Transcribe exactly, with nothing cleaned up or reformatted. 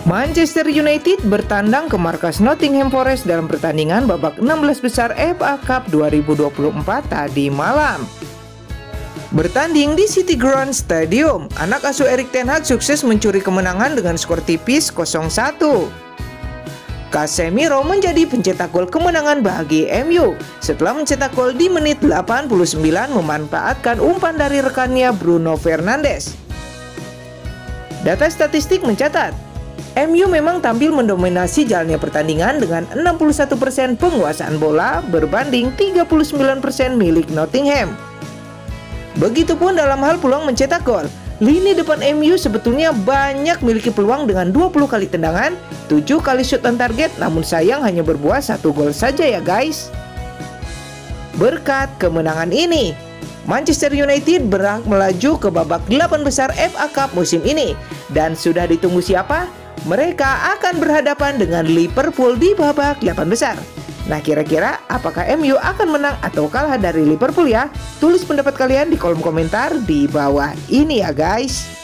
Manchester United bertandang ke markas Nottingham Forest dalam pertandingan babak enam belas besar F A Cup dua ribu dua puluh empat tadi malam. Bertanding di City Ground Stadium, anak asuh Erik ten Hag sukses mencuri kemenangan dengan skor tipis nol satu. Casemiro menjadi pencetak gol kemenangan bagi M U setelah mencetak gol di menit delapan puluh sembilan memanfaatkan umpan dari rekannya Bruno Fernandes. Data statistik mencatat, M U memang tampil mendominasi jalannya pertandingan dengan enam puluh satu persen penguasaan bola berbanding tiga puluh sembilan persen milik Nottingham. Begitupun dalam hal peluang mencetak gol. Lini depan M U sebetulnya banyak memiliki peluang dengan dua puluh kali tendangan, tujuh kali shoot on target, namun sayang hanya berbuah satu gol saja ya guys. Berkat kemenangan ini, Manchester United berhak melaju ke babak delapan besar F A Cup musim ini. Dan sudah ditunggu siapa? Mereka akan berhadapan dengan Liverpool di babak delapan besar. Nah, kira-kira apakah M U akan menang atau kalah dari Liverpool ya? Tulis pendapat kalian di kolom komentar di bawah ini ya guys.